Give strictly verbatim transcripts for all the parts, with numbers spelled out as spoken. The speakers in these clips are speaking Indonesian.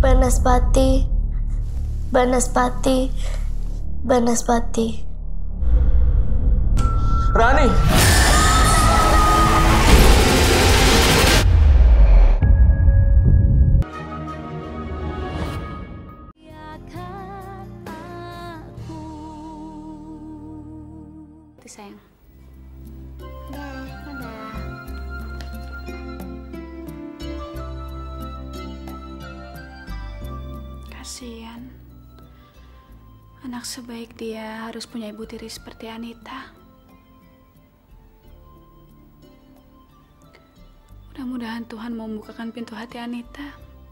Banaspati, Banaspati, Banaspati. Rani! Itu sayang. Dah, dadah. Kasihan. Anak sebaik dia harus punya ibu tiri seperti Anita. Mudah-mudahan Tuhan mau membukakan pintu hati Anita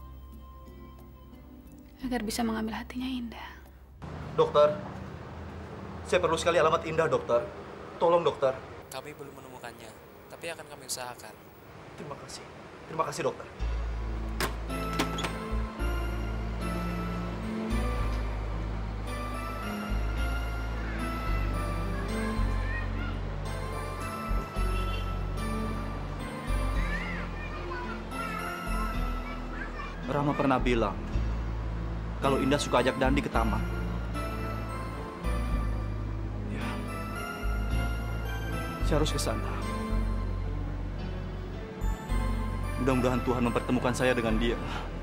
agar bisa mengambil hatinya Indah. Dokter, saya perlu sekali alamat Indah, dokter. Tolong, dokter. Kami belum menemukannya, tapi akan kami usahakan. Terima kasih. Terima kasih, dokter. Rama pernah bilang kalau Indah suka ajak Dandi ke taman. Ya, saya harus ke sana. Mudah-mudahan Tuhan mempertemukan saya dengan dia.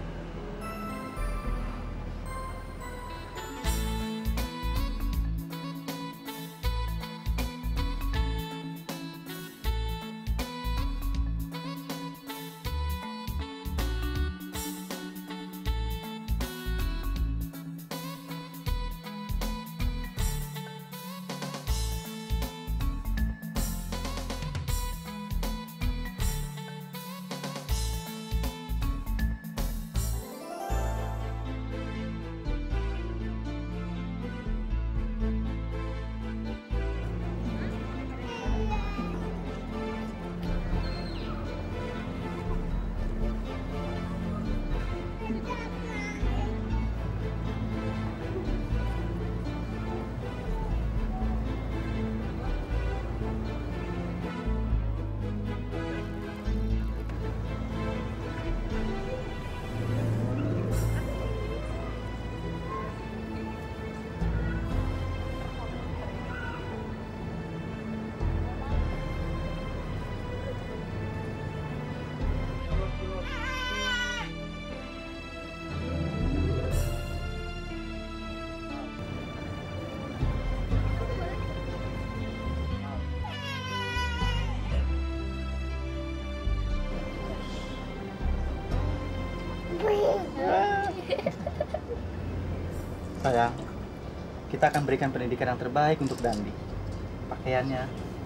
Sayang, kita akan berikan pendidikan yang terbaik untuk Dandi. Pakaiannya,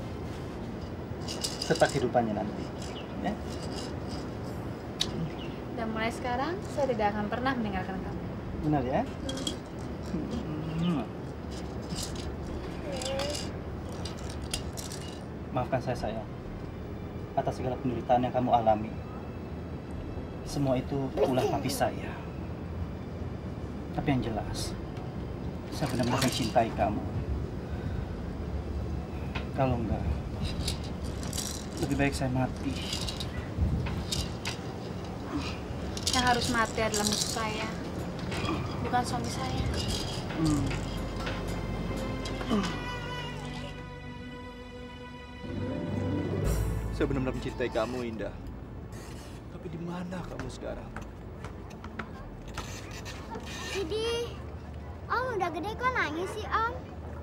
serta kehidupannya nanti. Ya? Dan mulai sekarang, saya tidak akan pernah meninggalkan kamu. Benar ya? Hmm. Maafkan saya, sayang, atas segala penderitaan yang kamu alami. Semua itu ulah papi saya. Tapi yang jelas, saya benar-benar mencintai kamu. Kalau enggak, lebih baik saya mati. Yang harus mati adalah musuh saya, bukan suami saya. Hmm. Hmm. Saya benar-benar mencintai kamu, Indah. Tapi di mana kamu sekarang? Idih, Om udah gede kok nangis sih, Om?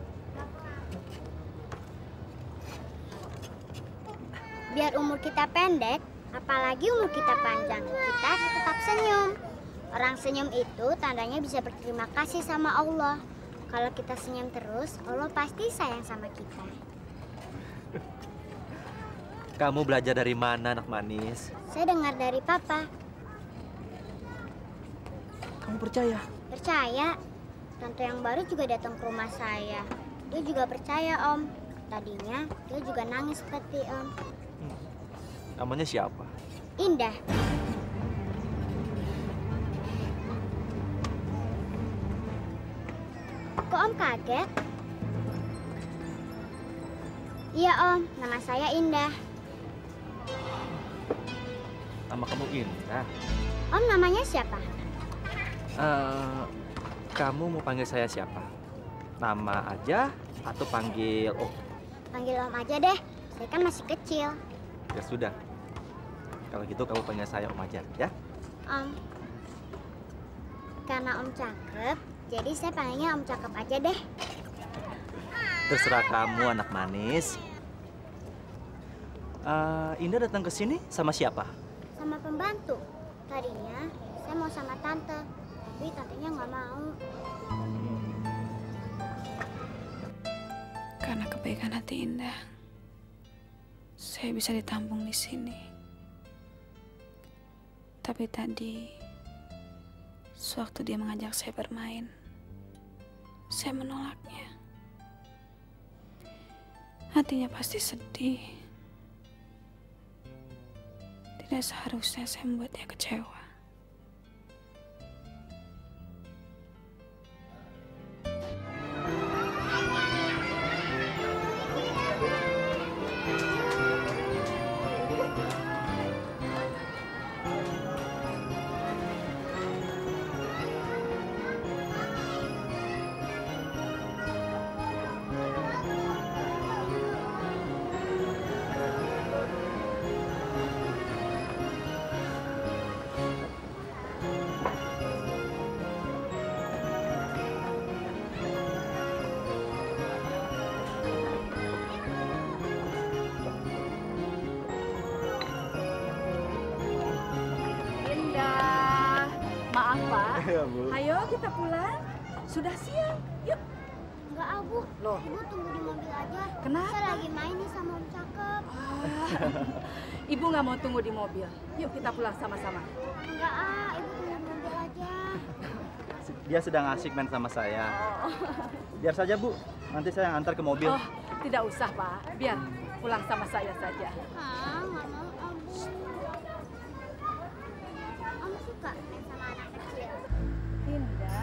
Biar umur kita pendek, apalagi umur kita panjang, kita tetap senyum. Orang senyum itu tandanya bisa berterima kasih sama Allah. Kalau kita senyum terus, Allah pasti sayang sama kita. Kamu belajar dari mana, anak manis? Saya dengar dari Papa. Kamu percaya? Percaya. Tante yang baru juga datang ke rumah saya. Dia juga percaya, Om. Tadinya dia juga nangis seperti Om. Hmm. Namanya siapa? Indah. Kok Om kaget? Iya, Om. Nama saya Indah. Nama kamu Indah? Om namanya siapa? Eh, kamu mau panggil saya siapa? Nama aja atau panggil Om? Panggil Om aja deh, saya kan masih kecil. Ya sudah. Kalau gitu kamu panggil saya Om aja, ya? Om, karena Om cakep, jadi saya panggilnya Om cakep aja deh. Terserah kamu, anak manis. Eh, Indah datang ke sini sama siapa? Sama pembantu. Tadinya saya mau sama tante, tapi tantenya nggak mau. Karena kebaikan hati Indah, saya bisa ditampung di sini. Tapi tadi, sewaktu dia mengajak saya bermain, saya menolaknya. Hatinya pasti sedih. Tidak seharusnya saya membuatnya kecewa. Ya, Bu. Ayo kita pulang. Sudah siang. Yuk. Enggak, ah, Bu. Loh. Ibu tunggu di mobil aja. Kenapa? Saya lagi main nih sama Om cakep. Ah, Ibu nggak mau tunggu di mobil. Yuk kita pulang sama-sama. Enggak, ah. Ibu tunggu di mobil aja. Dia sedang asik main sama saya. Biar saja, Bu. Nanti saya yang antar ke mobil. Oh, tidak usah, Pak. Biar pulang sama saya saja. Ah, nggak mau, ah, Bu. Om suka main sama anak kecil. Indah.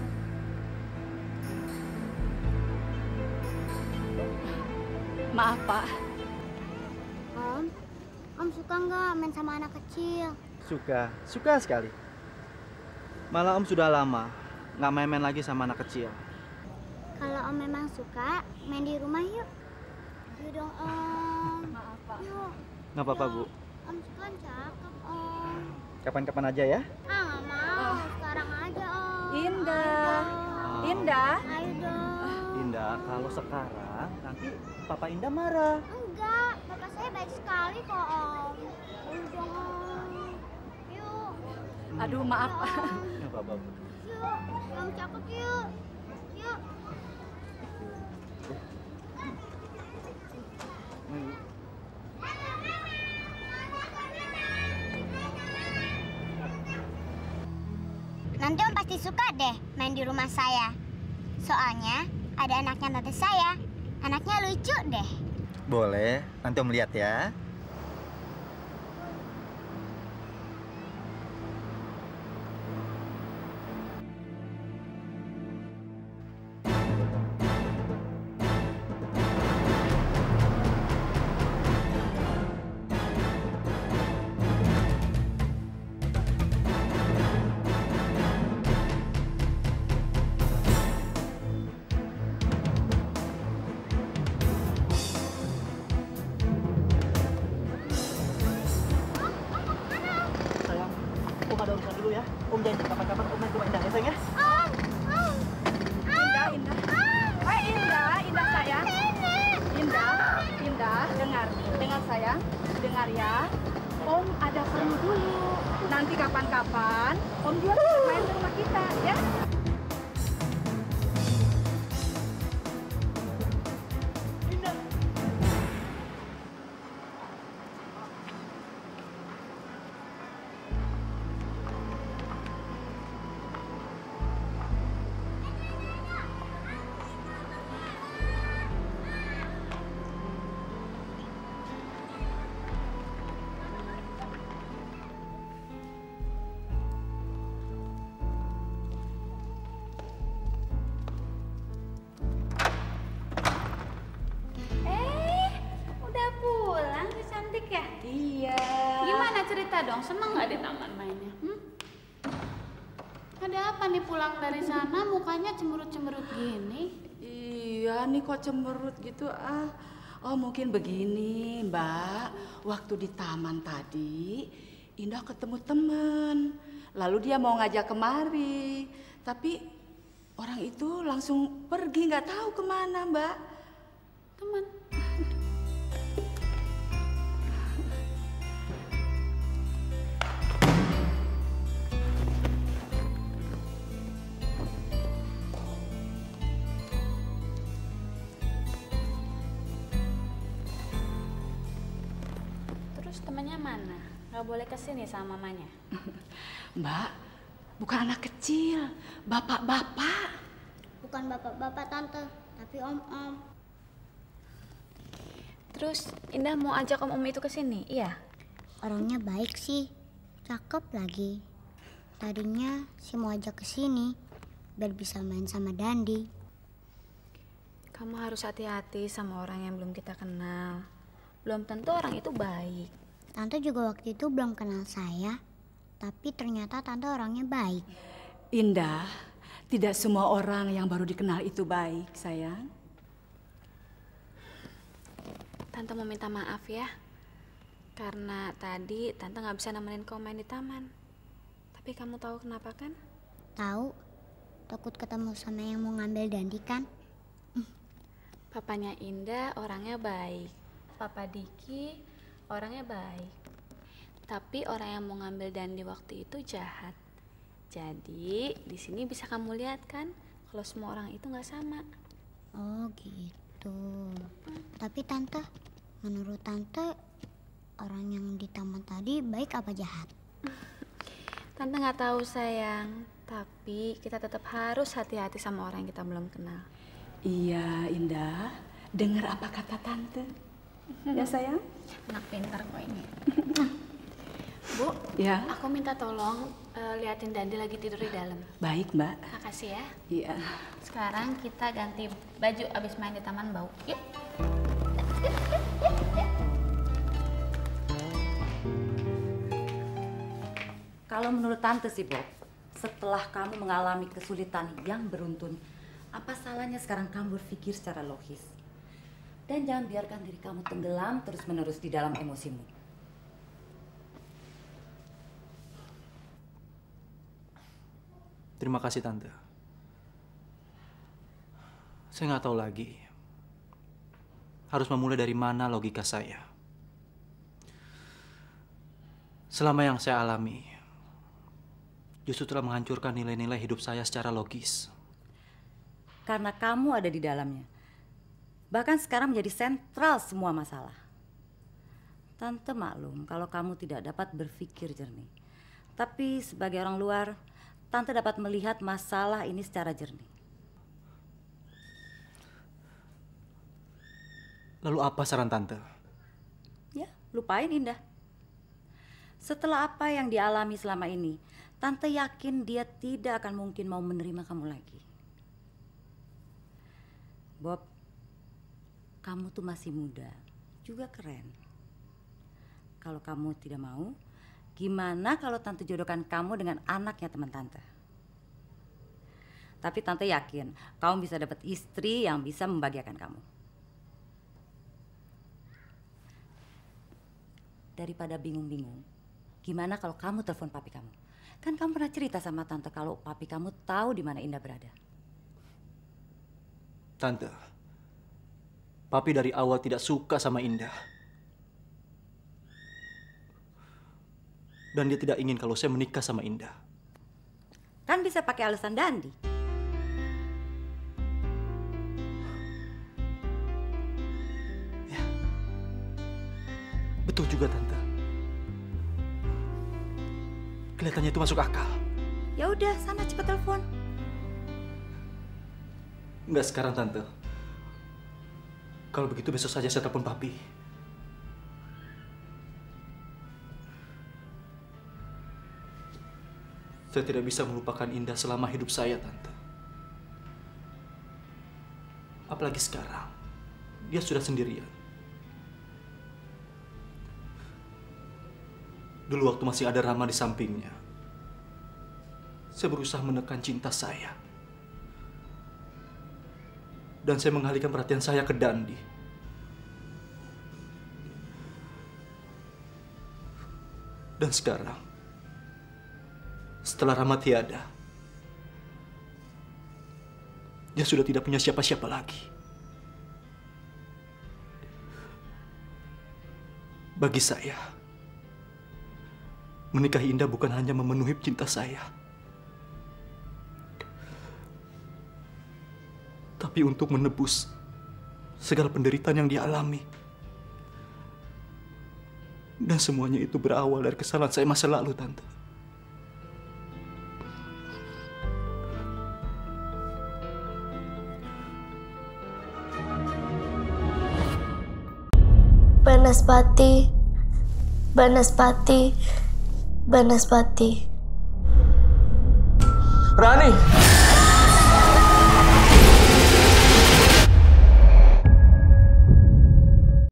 Maaf, Pak. Om, Om suka nggak main sama anak kecil? Suka, suka sekali. Malah Om sudah lama nggak main-main lagi sama anak kecil. Kalau Om memang suka, main di rumah yuk. Yuk dong, Om. Maaf, Pak. Yuk. Nggak apa-apa, Bu. Om suka cakep, Om. Kapan-kapan aja ya. Ah, nggak mau. Sekarang aja, Om. Indah. Ayo dong. Indah. Ayo dong. Indah, kalau sekarang nanti Papa Indah marah. Enggak, bapak saya baik sekali kok, Om. Ayo dong, Om. Yuk. Aduh, maaf. Yuk, Om. Nggak apa-apa, Bu. Yuk, Om cakep yuk. Yuk. Nanti Om pasti suka deh main di rumah saya. Soalnya ada anaknya tante saya. Anaknya lucu deh. Boleh, nanti Om lihat ya. Sayang, Om ada urusan dulu ya. Om janji kapan-kapan Om main ke rumah Indah ya, sayang ya. Indah, Indah. Eh, Indah, Indah sayang. Indah, Indah, dengar. Dengar sayang. Dengar ya. Om ada perlu dulu. Nanti kapan-kapan Om juga bisa main ke rumah kita, ya. Iya. Gimana cerita dong? Seneng nggak di taman mainnya? Hmm? Ada apa nih pulang dari sana mukanya cemberut-cemberut gini? Iya nih kok cemberut gitu ah. Oh mungkin begini Mbak. Waktu di taman tadi Indah ketemu temen. Lalu dia mau ngajak kemari. Tapi orang itu langsung pergi nggak tahu kemana Mbak. Teman. Temennya mana? Gak boleh kesini sama mamanya. Mbak, bukan anak kecil, bapak-bapak. Bukan bapak-bapak tante, tapi om-om. Terus Indah mau ajak om-om itu kesini, iya? Orangnya baik sih, cakep lagi. Tadinya sih mau ajak kesini, biar bisa main sama Dandi. Kamu harus hati-hati sama orang yang belum kita kenal. Belum tentu orang itu baik. Tante juga waktu itu belum kenal saya, tapi ternyata tante orangnya baik. Indah, tidak semua orang yang baru dikenal itu baik, sayang. Tante mau minta maaf ya, karena tadi Tante nggak bisa nemenin kau main di taman. Tapi kamu tahu kenapa kan? Tahu, takut ketemu sama yang mau ngambil Dandi kan? Papanya Indah orangnya baik, Papa Diki orangnya baik, tapi orang yang mau ngambil Dandi waktu itu jahat. Jadi di sini bisa kamu lihat kan, kalau semua orang itu nggak sama. Oh gitu. Hmm. Tapi tante, menurut tante orang yang di taman tadi baik apa jahat? Tante nggak tahu sayang, tapi kita tetap harus hati-hati sama orang yang kita belum kenal. Iya Indah, dengar apa kata tante. Ya sayang? Anak pintar kok ini. Bu, ya. Aku minta tolong uh, liatin Dandi lagi tidur di dalam. Baik Mbak. Makasih ya. Iya. Sekarang kita ganti baju abis main di taman bau. Yuk. Kalau menurut Tante sih Bob, setelah kamu mengalami kesulitan yang beruntun, apa salahnya sekarang kamu berpikir secara logis? Dan jangan biarkan diri kamu tenggelam terus-menerus di dalam emosimu. Terima kasih Tante. Saya nggak tahu lagi harus memulai dari mana logika saya. Selama yang saya alami, justru telah menghancurkan nilai-nilai hidup saya secara logis. Karena kamu ada di dalamnya. Bahkan sekarang menjadi sentral semua masalah. Tante maklum kalau kamu tidak dapat berpikir jernih. Tapi sebagai orang luar, Tante dapat melihat masalah ini secara jernih. Lalu apa saran Tante? Ya, lupain Indah. Setelah apa yang dialami selama ini, Tante yakin dia tidak akan mungkin mau menerima kamu lagi. Bob, kamu tuh masih muda, juga keren. Kalau kamu tidak mau, gimana kalau Tante jodohkan kamu dengan anaknya teman Tante? Tapi Tante yakin kamu bisa dapat istri yang bisa membahagiakan kamu. Daripada bingung-bingung, gimana kalau kamu telepon papi kamu? Kan kamu pernah cerita sama Tante kalau papi kamu tahu di mana Indah berada. Tante, papi dari awal tidak suka sama Indah. Dan dia tidak ingin kalau saya menikah sama Indah. Kan bisa pakai alasan Dandi. Ya, betul juga Tante. Kelihatannya itu masuk akal. Ya udah, sana cepat telepon. Enggak sekarang Tante. Kalau begitu besok saja saya telepon papi. Saya tidak bisa melupakan Indah selama hidup saya, Tante. Apalagi sekarang, dia sudah sendirian. Dulu waktu masih ada Rama di sampingnya, saya berusaha menekan cinta saya. Dan saya mengalihkan perhatian saya ke Dandi. Dan sekarang, setelah Rama tiada, dia sudah tidak punya siapa-siapa lagi. Bagi saya, menikahi Indah bukan hanya memenuhi cinta saya, tapi untuk menebus segala penderitaan yang dia alami. Dan semuanya itu berawal dari kesalahan saya masa lalu, Tante. Banaspati, Banaspati, Banaspati. Rani!